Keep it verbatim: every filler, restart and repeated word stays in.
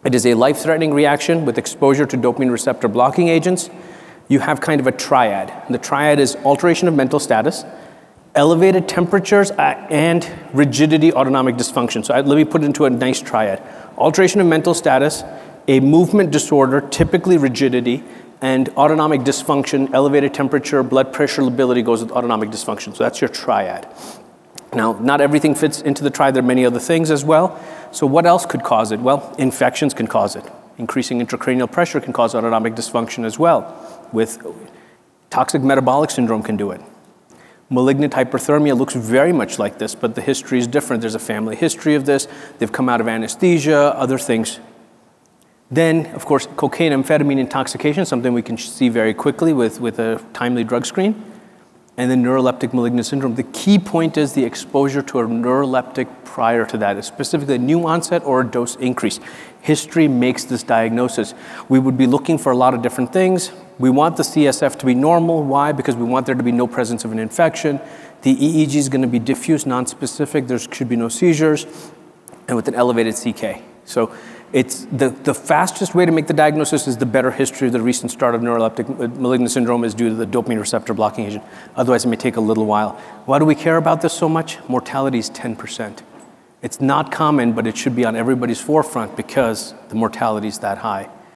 It is a life-threatening reaction with exposure to dopamine receptor blocking agents. You have kind of a triad. The triad is alteration of mental status, elevated temperatures, uh, and rigidity autonomic dysfunction. So I, let me put it into a nice triad. Alteration of mental status, a movement disorder, typically rigidity, and autonomic dysfunction, elevated temperature, blood pressure, lability goes with autonomic dysfunction. So that's your triad. Now, not everything fits into the triad. There are many other things as well. So what else could cause it? Well, infections can cause it. Increasing intracranial pressure can cause autonomic dysfunction as well. With toxic metabolic syndrome can do it. Malignant hyperthermia looks very much like this, but the history is different. There's a family history of this. They've come out of anesthesia, other things. Then, of course, cocaine, amphetamine intoxication, something we can see very quickly with, with a timely drug screen. And then neuroleptic malignant syndrome. The key point is the exposure to a neuroleptic prior to that, specifically a new onset or a dose increase. History makes this diagnosis. We would be looking for a lot of different things. We want the C S F to be normal. Why? Because we want there to be no presence of an infection. The E E G is going to be diffuse, nonspecific. There should be no seizures, and with an elevated C K. So it's the, the fastest way to make the diagnosis is the better history of the recent start of neuroleptic malignant syndrome is due to the dopamine receptor blocking agent. Otherwise, it may take a little while. Why do we care about this so much? Mortality is ten percent. It's not common, but it should be on everybody's forefront because the mortality is that high.